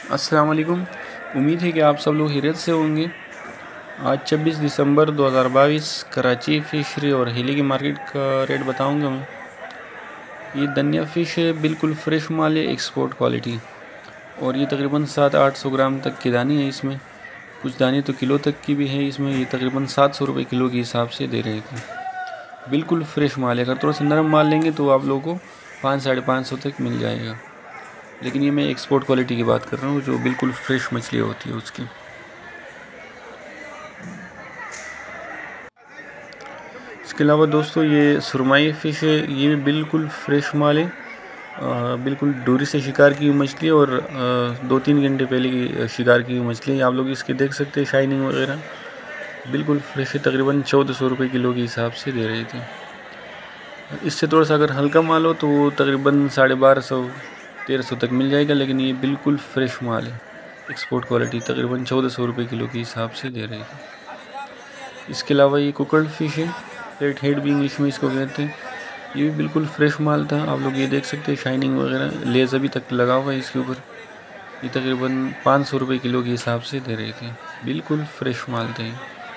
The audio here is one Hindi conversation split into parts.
अस्सलाम वालेकुम। उम्मीद है कि आप सब लोग खैरियत से होंगे। आज 26 दिसंबर 2022 कराची फ़िशरी और हिली की मार्केट का रेट बताऊंगा मैं। ये धनिया फ़िश है, बिल्कुल फ्रेश माल है, एक्सपोर्ट क्वालिटी, और ये तकरीबन 700-800 ग्राम तक की दानी है। इसमें कुछ दाने तो किलो तक की भी है। इसमें ये तकरीबन 700 रुपये किलो के हिसाब से दे रहे थे। बिल्कुल फ्रेश माल है। अगर थोड़ा सा नरम माल लेंगे तो आप लोगों को 500-550 तक मिल जाएगा, लेकिन ये मैं एक्सपोर्ट क्वालिटी की बात कर रहा हूँ, जो बिल्कुल फ्रेश मछली होती है उसकी। इसके अलावा दोस्तों ये सुरमाई फ़िश है, ये भी बिल्कुल फ्रेश माल है। बिल्कुल दूरी से शिकार की हुई मछली, और 2-3 घंटे पहले की शिकार की हुई मछली। आप लोग इसके देख सकते हैं शाइनिंग वगैरह, बिल्कुल फ्रेश है। तकरीबन 1400 रुपये किलो के हिसाब से दे रहे थे। इससे थोड़ा सा अगर हल्का माल हो तो वो तकरीबन 1250-1300 तक मिल जाएगा, लेकिन ये बिल्कुल फ्रेश माल है, एक्सपोर्ट क्वालिटी, तकरीबन 1400 रुपये किलो के हिसाब से दे रहे थे। इसके अलावा ये कुकड़ फिश है, रेड हेड भी इंग्लिश में इसको कहते हैं। ये भी बिल्कुल फ्रेश माल था। आप लोग ये देख सकते हैं शाइनिंग वगैरह, लेज़ अभी तक लगा हुआ है इसके ऊपर। ये तकरीबन 500 रुपये किलो के हिसाब से दे रहे थे। बिल्कुल फ्रेश माल थे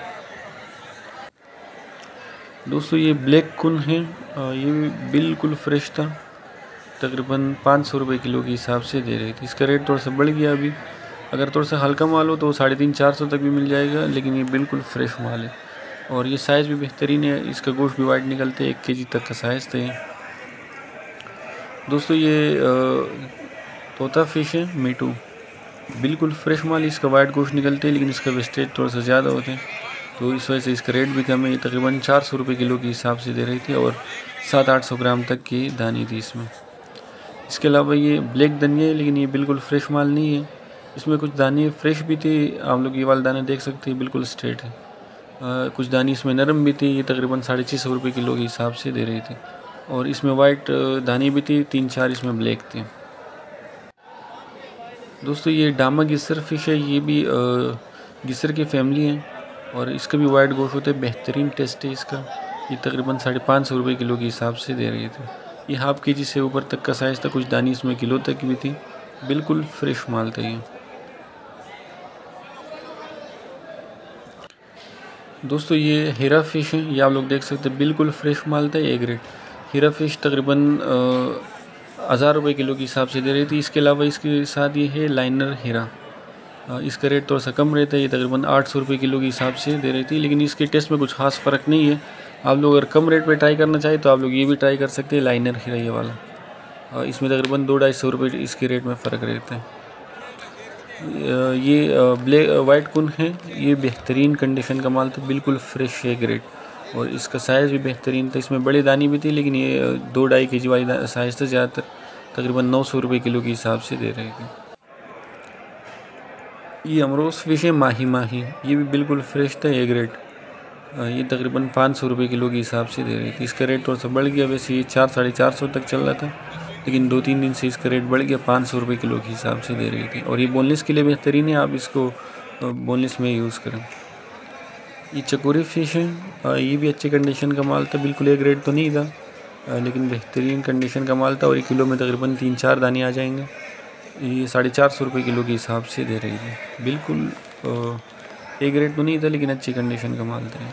दोस्तों। ये ब्लैक कुन है, ये भी बिल्कुल फ्रेश था। तकरीबन 500 रुपये किलो के हिसाब से दे रहे थे। इसका रेट थोड़ा सा बढ़ गया अभी। अगर थोड़ा सा हल्का माल हो तो 350-400 तक भी मिल जाएगा, लेकिन ये बिल्कुल फ्रेश माल है, और ये साइज़ भी बेहतरीन है। इसका गोश्त भी वाइट निकलते हैं, 1 केजी तक का साइज़ थे दोस्तों। ये तोता फ़िश है, मीटू, बिल्कुल फ्रेश माल। इसका वाइट गोश्त निकलते हैं, लेकिन इसका वेस्टेज थोड़ा सा ज़्यादा होते हैं, तो इस वजह से इसका रेट भी कम है। तकरीबन 400 रुपये किलो के हिसाब से दे रही थी, और 700-800 ग्राम तक की दानी थी इसमें। इसके अलावा ये ब्लैक धनिया है, लेकिन ये बिल्कुल फ्रेश माल नहीं है। इसमें कुछ दाने फ्रेश भी थे, आप लोग ये वाला दाना देख सकते हैं, बिल्कुल स्ट्रेट है। कुछ दाने इसमें नरम भी थी। ये तकरीबन 650 रुपये किलो के हिसाब से दे रही थी, और इसमें वाइट दाने भी थी, 3-4 इसमें ब्लैक थे दोस्तों। ये डामा गिसर फिश है, ये भी गिसर की फैमिली है, और इसका भी वाइट गोश्त होता है, बेहतरीन टेस्ट है इसका। ये तकरीबन 550 रुपये किलो के हिसाब से दे रही थी। ये हाफ केजी से ऊपर तक का साइज़ था। कुछ दानी इसमें किलो तक की भी थी। बिल्कुल फ्रेश माल था ये दोस्तों। ये हीरा फिश है, ये आप लोग देख सकते हैं, बिल्कुल फ्रेश माल था, ए ग्रेड। हीरा फिश तकरीबन 1000 रुपये किलो के हिसाब से दे रही थी। इसके अलावा इसके साथ ये है लाइनर हीरा, इसका रेट थोड़ा सा कम रहता है। ये तकरीबन 800 रुपये किलो के हिसाब से दे रही थी, लेकिन इसके टेस्ट में कुछ खास फ़र्क नहीं है। आप लोग अगर कम रेट पे ट्राई करना चाहें तो आप लोग ये भी ट्राई कर सकते हैं, लाइनर हीरा ये वाला। इसमें तकरीबन 200-250 रुपये इसके रेट में फ़र्क रहता है। ये ब्लैक वाइट कुन है, ये बेहतरीन कंडीशन का माल था, बिल्कुल फ्रेश है ग्रेड, और इसका साइज़ भी बेहतरीन था। इसमें बड़ी दानी भी थी, लेकिन ये 2-2.5 केजी वाली साइज़ था। ज़्यादातर तकरीबन 900 रुपये किलो के हिसाब से दे रहे थे। ये अमरोस फिश है, माही माही, ये भी बिल्कुल फ्रेश था, ए ग्रेड। ये तकरीबन 500 रुपये किलो के हिसाब से दे रही थी। इसका रेट थोड़ा सा बढ़ गया, वैसे ये 400-450 तक चल रहा था, लेकिन 2-3 दिन से इसका रेट बढ़ गया, 500 रुपये किलो के हिसाब से दे रही थी। और ये बोनलेस के लिए बेहतरीन है, आप इसको बोनलेस में यूज़ करें। ये चकोरी फ़िश है, ये भी अच्छी कंडीशन का माल था, बिल्कुल ए ग्रेड तो नहीं था, लेकिन बेहतरीन कंडीशन का माल था, और 1 किलो में तकरीबन 3-4 दाने आ जाएंगे। ये 450 रुपये किलो के हिसाब से दे रही थी। बिल्कुल ए ग्रेड तो नहीं था, लेकिन अच्छी कंडीशन का माल था।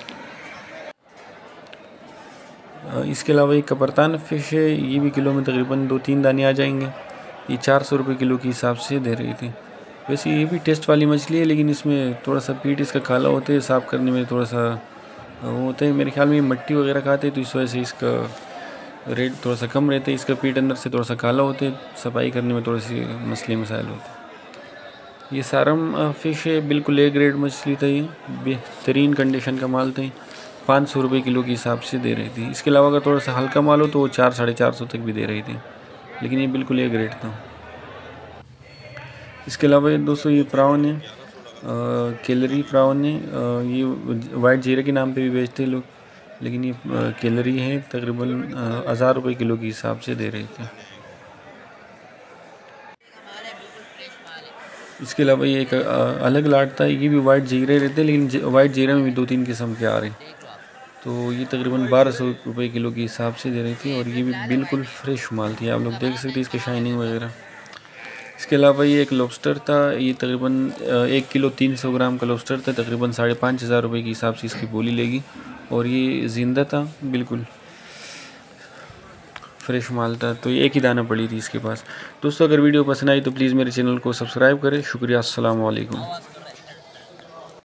इसके अलावा एक कपरतान फ़िश है, ये भी किलो में तकरीबन 2-3 दाने आ जाएंगे। ये 400 रुपये किलो के हिसाब से दे रही थी। वैसे ये भी टेस्ट वाली मछली है, लेकिन इसमें थोड़ा सा पीठ इसका काला होता है, साफ़ करने में थोड़ा सा वो होता है। मेरे ख्याल में मट्टी वगैरह खाते हैं, तो इस वजह से इसका रेट थोड़ा सा कम रहता है। इसका पीठ अंदर से थोड़ा सा काला होता है, सफाई करने में थोड़ी सी मसले मसाइल होते हैं। ये सारम फ़िश है, बिल्कुल ए ग्रेड मछली था, ये बेहतरीन कंडीशन का माल था। 500 रुपये किलो के हिसाब से दे रही थी। इसके अलावा अगर थोड़ा सा हल्का माल हो तो वो 400-450 तक भी दे रही थी, लेकिन ये बिल्कुल ए ग्रेड था। इसके अलावा दोस्तों ये प्राउन है, कैलरी प्राउन है। ये वाइट जीरे के नाम पे भी बेचते हैं लोग, लेकिन ये कैलरी है, तकरीबन 1000 रुपये किलो के हिसाब से दे रहे थे। इसके अलावा ये एक अलग लाट था, ये भी वाइट जीरे रहते हैं, लेकिन वाइट जीरे में भी 2-3 किस्म के आ रहे हैं। तो ये तकरीबन 1200 रुपये किलो के हिसाब से दे रही थी, और ये भी बिल्कुल फ्रेश माल थी। आप लोग देख सकते हैं इसके शाइनिंग वगैरह। इसके अलावा ये एक लॉबस्टर था, ये तकरीबन 1 किलो 300 ग्राम का लॉबस्टर था, तकरीबन 5,500 रुपये के हिसाब से इसकी बोली लेगी। और ये ज़िंदा था, बिल्कुल फ्रेश माल था, तो ये एक ही दाना पड़ी थी इसके पास। दोस्तों अगर वीडियो पसंद आई तो प्लीज़ मेरे चैनल को सब्सक्राइब करें। शुक्रिया, अस्सलाम वालेकुम।